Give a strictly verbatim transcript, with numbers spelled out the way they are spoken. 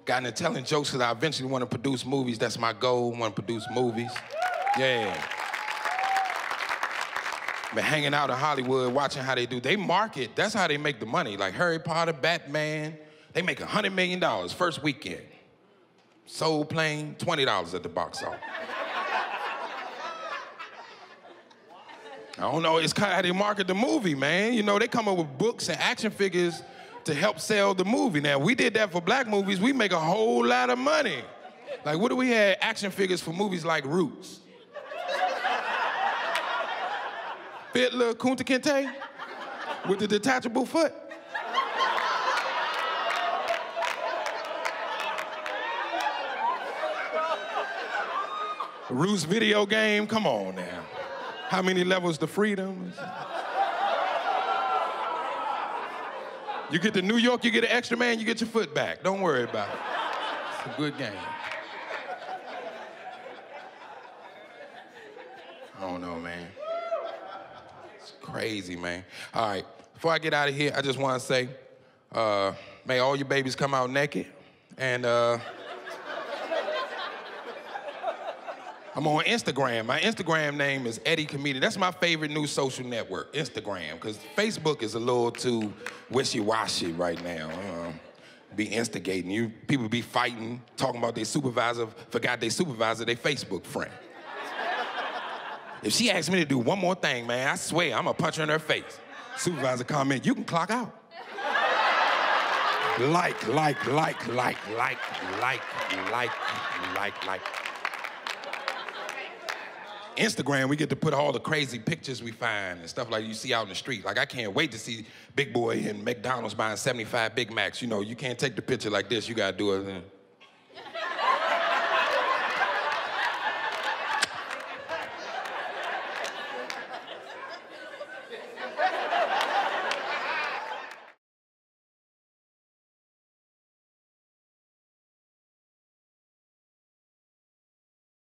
gotten to telling jokes because I eventually want to produce movies. That's my goal, want to produce movies. Yeah. Been hanging out in Hollywood, watching how they do. They market, that's how they make the money. Like Harry Potter, Batman, they make one hundred million dollars first weekend. Soul Plane, twenty dollars at the box office. I don't know, it's kind of how they market the movie, man. You know, they come up with books and action figures to help sell the movie. Now, we did that for black movies, we make a whole lot of money. Like, what do we have action figures for movies like Roots? Fit little Kunta Kinte with the detachable foot. Roots video game, come on now. How many levels to freedom? You get to New York, you get an extra man, you get your foot back. Don't worry about it. It's a good game. I don't know, man. It's crazy, man. All right, before I get out of here, I just want to say, uh, may all your babies come out naked, and uh, I'm on Instagram. My Instagram name is Eddie Comedian. That's my favorite new social network, Instagram, because Facebook is a little too wishy-washy right now. Uh, be instigating. You people be fighting, talking about their supervisor, forgot their supervisor, their Facebook friend. If she asks me to do one more thing, man, I swear I'm gonna punch her in her face. Supervisor comment, you can clock out. Like, like, like, like, like, like, like, like, like. Instagram, we get to put all the crazy pictures we find and stuff like you see out in the street. Like, I can't wait to see Big Boy in McDonald's buying seventy-five Big Macs. You know, you can't take the picture like this. You gotta do it.